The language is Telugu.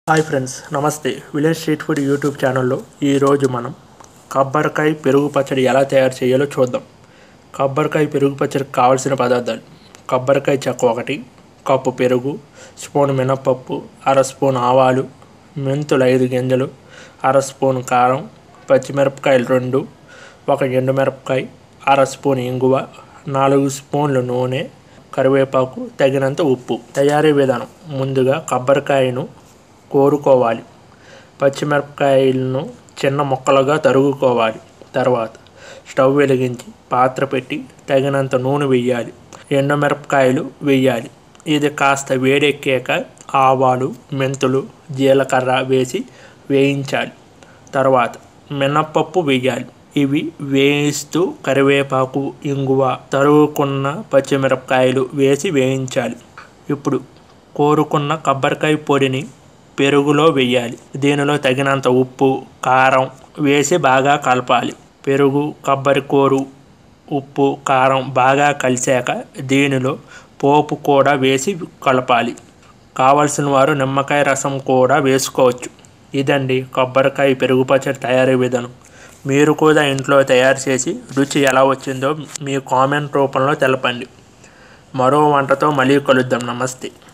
హాయ్ ఫ్రెండ్స్, నమస్తే. విలేజ్ స్ట్రీట్ ఫుడ్ యూట్యూబ్ ఛానల్లో ఈరోజు మనం కొబ్బరికాయ పెరుగు పచ్చడి ఎలా తయారు చేయాలో చూద్దాం. కొబ్బరికాయ పెరుగు పచ్చడికి కావాల్సిన పదార్థాలు: కొబ్బరికాయ చెక్క 1 కప్పు, పెరుగు, స్పూన్ మినపప్పు, అర స్పూన్ ఆవాలు, మెంతులు 5 గింజలు, అర స్పూన్ కారం, పచ్చిమిరపకాయలు 2, 1 ఎండుమిరపకాయ, అర స్పూన్ ఇంగువ, 4 స్పూన్లు నూనె, కరివేపాకు, తగినంత ఉప్పు. తయారీ విధానం: ముందుగా కొబ్బరికాయను కోరుకోవాలి. పచ్చిమిరపకాయలను చిన్న ముక్కలుగా తరుగుకోవాలి. తర్వాత స్టవ్ వెలిగించి పాత్ర పెట్టి తగినంత నూనె వేయాలి. ఎండుమిరపకాయలు వేయాలి. ఇది కాస్త వేడెక్కాక ఆవాలు, మెంతులు, జీలకర్ర వేసి వేయించాలి. తర్వాత మినపప్పు వేయాలి. ఇవి వేయిస్తూ కరివేపాకు, ఇంగువ, తరుగుకున్న పచ్చిమిరపకాయలు వేసి వేయించాలి. ఇప్పుడు కోరుకున్న కొబ్బరికాయ పొడిని పెరుగులో వేయాలి. దీనిలో తగినంత ఉప్పు, కారం వేసి బాగా కలపాలి. పెరుగు, కొబ్బరి కూరు, ఉప్పు, కారం బాగా కలిసాక దీనిలో పోపు కూడా వేసి కలపాలి. కావలసిన వారు నిమ్మకాయ రసం కూడా వేసుకోవచ్చు. ఇదండి కొబ్బరికాయ పెరుగు పచ్చడి తయారీ విధానం. మీరు కూడా ఇంట్లో తయారు చేసి రుచి ఎలా వచ్చిందో మీ కామెంట్ రూపంలో తెలపండి. మరో వంటతో మళ్ళీ కలుద్దాం. నమస్తే.